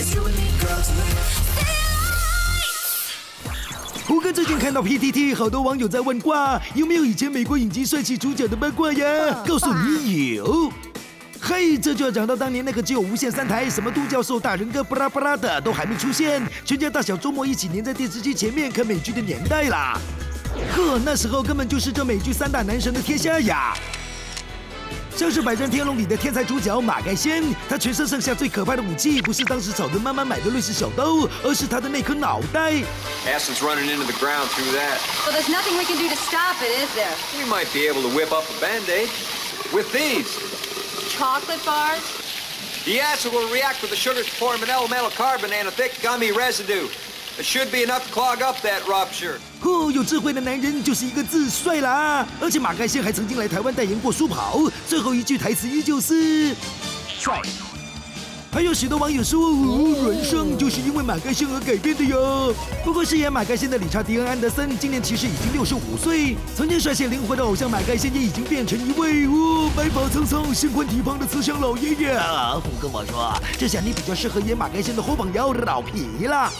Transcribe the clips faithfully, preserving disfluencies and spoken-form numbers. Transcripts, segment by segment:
胡歌最近看到 P T T， 好多网友在问卦，有没有以前美国影集帅气主角的八卦呀？告诉你有。嘿，这就要讲到当年那个只有无线三台，什么都教授、大人哥、巴拉巴拉的都还没出现，全家大小周末一起黏在电视机前面看美剧的年代啦。呵，那时候根本就是这美剧三大男神的天下呀。像是《百战天龙》里的天才主角马盖先，他全身上下最可怕的武器，不是当时吵得妈妈买的瑞士小刀，而是他的那颗脑袋。 Acid's running into the ground through that. Well, there's nothing we can do to stop it, is there? We might be able to whip up a Band-Aid with these. Chocolate bars? The acid will react with the sugars to form an elemental carbon and a thick gummy residue. It should be enough to clog up that rupture. 哦，有智慧的男人就是一个字帅啦！而且马盖先还曾经来台湾代言过舒跑，最后一句台词依旧是帅。还有许多网友说，哦，人生就是因为马盖先而改变的哟。不过饰演马盖先的理查迪恩·安德森今年其实已经六十五岁，曾经率先灵活的偶像马盖先也已经变成一位哦白发苍苍、心宽体胖的慈祥老爷爷。胡跟我说，这下你比较适合演马盖先的后榜腰老皮啦。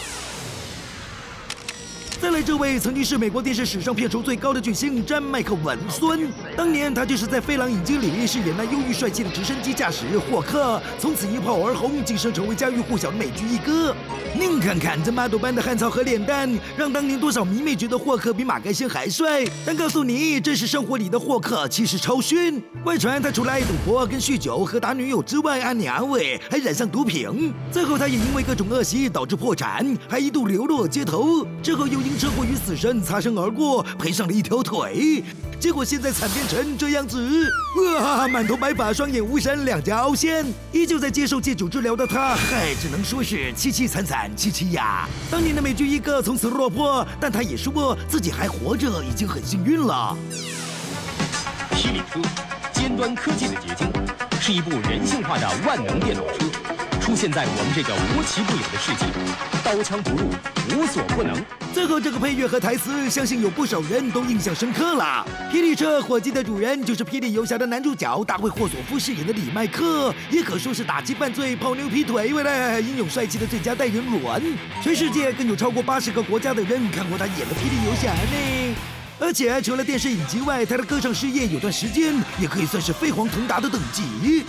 再来这位曾经是美国电视史上片酬最高的巨星詹麦克文孙，当年他就是在《飞狼影经》里饰演那忧郁帅气的直升机驾驶霍克，从此一炮而红，晋升成为家喻户晓的美剧一哥。您看看这马斗般的汉草和脸蛋，让当年多少迷妹觉得霍克比马盖先还帅。但告诉你，真实生活里的霍克其实超逊。外传他除了爱赌博、跟酗酒和打女友之外，啊娘喂，还染上毒品。最后他也因为各种恶习导致破产，还一度流落街头。之后又因车祸与死神擦身而过，赔上了一条腿。结果现在惨变成这样子，哇，满头白发，双眼无神，两颊凹陷，依旧在接受戒酒治疗的他，嗨，只能说是凄凄惨惨戚戚呀。当年的美剧一哥从此落魄，但他也说自己还活着，已经很幸运了。 霹雳车，尖端科技的结晶，是一部人性化的万能电动车，出现在我们这个无奇不有的世界，刀枪不入，无所不能。 最后这个配乐和台词，相信有不少人都印象深刻了。霹雳车火鸡的主人就是霹雳游侠的男主角大卫霍索夫饰演的李麦克，也可说是打击犯罪、泡妞劈腿，为了英勇帅气的最佳代言人。全世界更有超过八十个国家的人看过他演的霹雳游侠呢。而且除了电视影集外，他的歌唱事业有段时间也可以算是飞黄腾达的等级。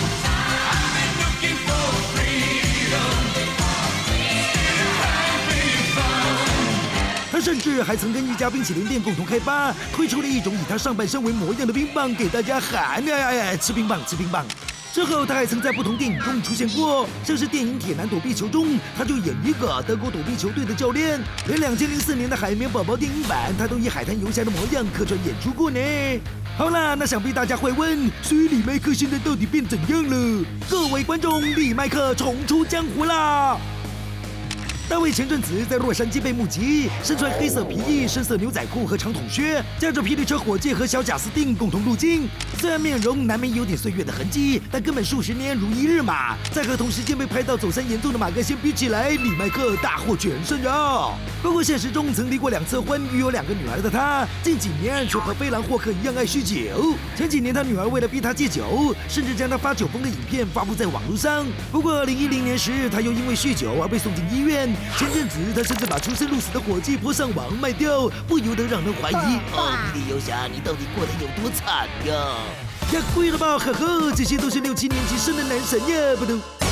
他甚至还曾跟一家冰淇淋店共同开发，推出了一种以他上半身为模样的冰棒，给大家喊哎哎哎，吃冰棒，吃冰棒。之后，他还曾在不同电影中出现过，像是电影《铁男躲避球》中，他就演一个德国躲避球队的教练。连两千零四年的《海绵宝宝》电影版，他都以海滩游侠的模样客串演出过呢。好啦，那想必大家会问，所以李麦克现在到底变怎样了？各位观众，李麦克重出江湖啦！大卫前阵子在洛杉矶被目击，身穿黑色皮衣、深色牛仔裤和长筒靴，驾着霹雳车火箭和小贾斯汀共同入境。虽然面容难免有点岁月的痕迹，但根本数十年如一日嘛。在和同时间被拍到走山严重的马盖先比起来，李麦克大获全胜啊！不过现实中曾离过两次婚，育有两个女儿的他，近几年却和飞狼霍克一样爱酗酒。前几年他女儿为了逼他戒酒，甚至将他发酒疯的影片发布在网络上。不过二零一零年时，他又因为酗酒而被送进医院。前阵子，他甚至把出生入死的火鸡泼上网卖掉，不由得让人怀疑：哦，霹雳游侠，你到底过得有多惨呀？呀，贵了吧，呵呵，这些都是六七年级生的男神呀，不都？